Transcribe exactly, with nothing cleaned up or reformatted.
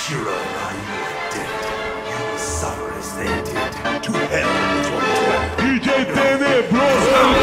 Shira and I, you are dead. You will suffer as they did. To hell with your plan. D J Tenebroso!